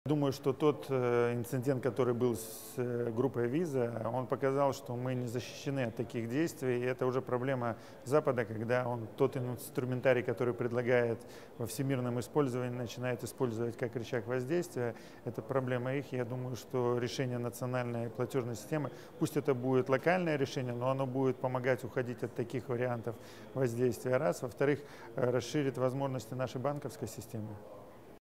Думаю, что тот инцидент, который был с группой Visa, он показал, что мы не защищены от таких действий. И это уже проблема Запада, когда он тот инструментарий, который предлагает во всемирном использовании, начинает использовать как рычаг воздействия. Это проблема их. Я думаю, что решение национальной платежной системы, пусть это будет локальное решение, но оно будет помогать уходить от таких вариантов воздействия. Раз. Во-вторых, расширит возможности нашей банковской системы.